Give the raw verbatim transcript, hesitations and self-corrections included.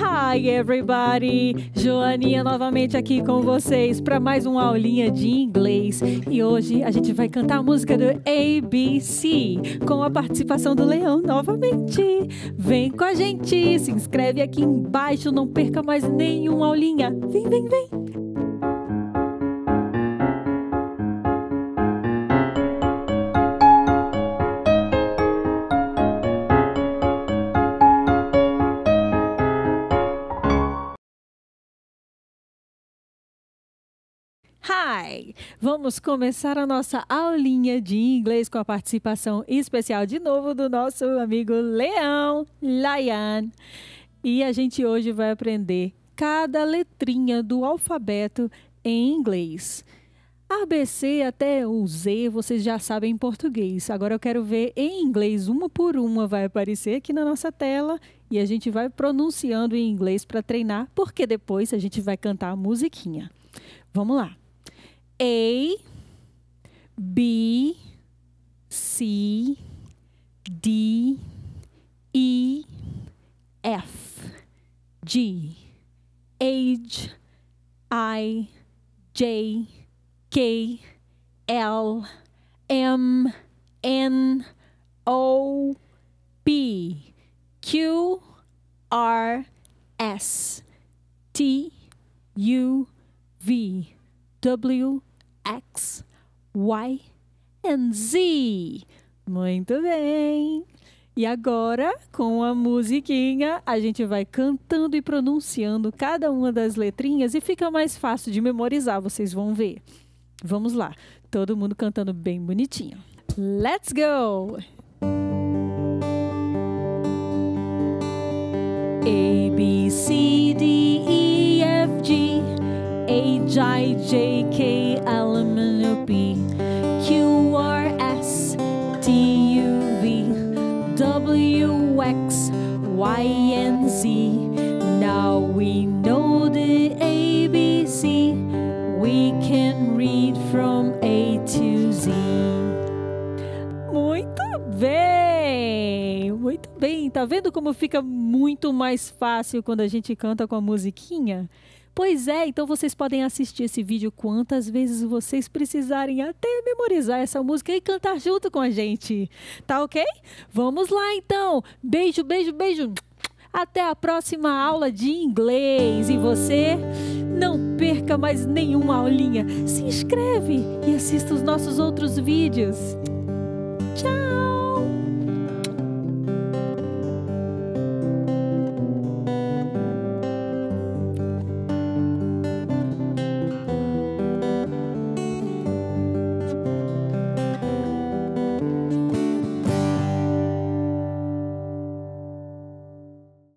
Hi everybody! Joaninha novamente aqui com vocês para mais uma aulinha de inglês. E hoje a gente vai cantar a música do A B C com a participação do Leão novamente. Vem com a gente, se inscreve aqui embaixo, não perca mais nenhuma aulinha. Vem, vem, vem! Hi! Vamos começar a nossa aulinha de inglês com a participação especial de novo do nosso amigo Leão, Lion. E a gente hoje vai aprender cada letrinha do alfabeto em inglês. A, B, C até o Z vocês já sabem em português. Agora eu quero ver em inglês, uma por uma vai aparecer aqui na nossa tela e a gente vai pronunciando em inglês para treinar, porque depois a gente vai cantar a musiquinha. Vamos lá. A, B, C, D, E, F, G, H, I, J, K, L, M, N, O, P, Q, R, S, T, U, V, W, X, Y and Z. Muito bem! E agora, com a musiquinha, a gente vai cantando e pronunciando cada uma das letrinhas e fica mais fácil de memorizar, vocês vão ver. Vamos lá, todo mundo cantando bem bonitinho. Let's go! A, B, C, D, E, F, G, H, I, J, K, L, M, N, O, P, Q, R, S, T, U, V, W, X, Y, and Z. Now we know the A B C. We can read from A to Z. Muito bem! Muito bem! Tá vendo como fica muito mais fácil quando a gente canta com a musiquinha? Pois é, então vocês podem assistir esse vídeo quantas vezes vocês precisarem até memorizar essa música e cantar junto com a gente. Tá ok? Vamos lá então. Beijo, beijo, beijo. Até a próxima aula de inglês. E você, não perca mais nenhuma aulinha. Se inscreve e assista os nossos outros vídeos.